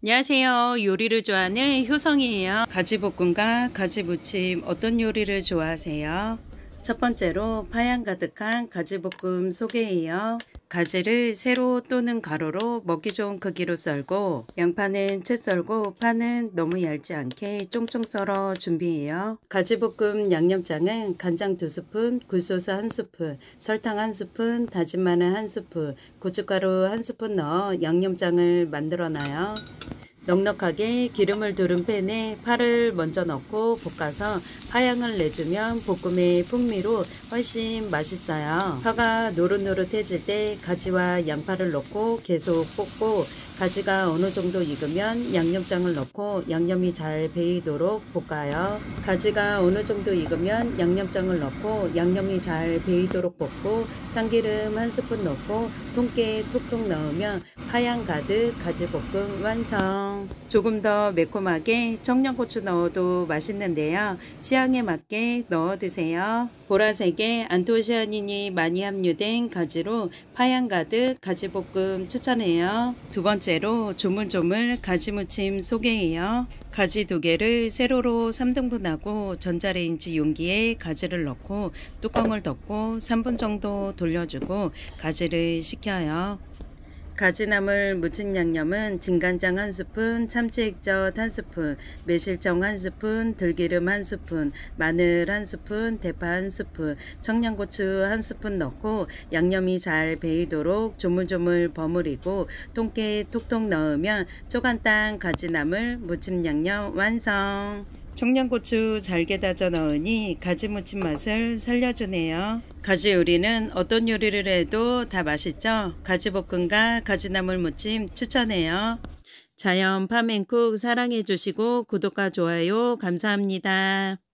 안녕하세요. 요리를 좋아하는 효성이에요. 가지볶음과 가지무침 어떤 요리를 좋아하세요? 첫 번째로 파향 가득한 가지볶음 소개예요. 가지를 세로 또는 가로로 먹기 좋은 크기로 썰고 양파는 채 썰고 파는 너무 얇지 않게 쫑쫑 썰어 준비해요. 가지볶음 양념장은 간장 2스푼, 굴소스 1스푼, 설탕 1스푼, 다진 마늘 1스푼, 고춧가루 1스푼 넣어 양념장을 만들어 놔요. 넉넉하게 기름을 두른 팬에 파를 먼저 넣고 볶아서 파향을 내주면 볶음의 풍미로 훨씬 맛있어요. 파가 노릇노릇해질 때 가지와 양파를 넣고 계속 볶고 가지가 어느 정도 익으면 양념장을 넣고 양념이 잘 배이도록 볶아요. 가지가 어느 정도 익으면 양념장을 넣고 양념이 잘 배이도록 볶고 참기름 1스푼 넣고 통깨 톡톡 넣으면 파향 가득 가지볶음 완성. 조금 더 매콤하게 청양고추 넣어도 맛있는데요. 취향에 맞게 넣어 드세요. 보라색의 안토시아닌이 많이 함유된 가지로 파향 가득 가지볶음 추천해요. 두 번째로 조물조물 가지무침 소개해요. 가지 2개를 세로로 3등분하고 전자레인지 용기에 가지를 넣고 뚜껑을 덮고 3분 정도 돌려주고 가지를 식혀요. 가지나물 무친 양념은 진간장 1스푼, 참치 액젓 1스푼, 매실청 1스푼, 들기름 1스푼, 마늘 1스푼, 대파 1스푼, 청양고추 1스푼 넣고 양념이 잘 배이도록 조물조물 버무리고 통깨 톡톡 넣으면 쪼간단 가지나물 무침 양념 완성. 청양고추 잘게 다져 넣으니 가지무침 맛을 살려주네요. 가지 요리는 어떤 요리를 해도 다 맛있죠? 가지볶음과 가지나물 무침 추천해요. 자연 파맨쿡 사랑해 주시고 구독과 좋아요 감사합니다.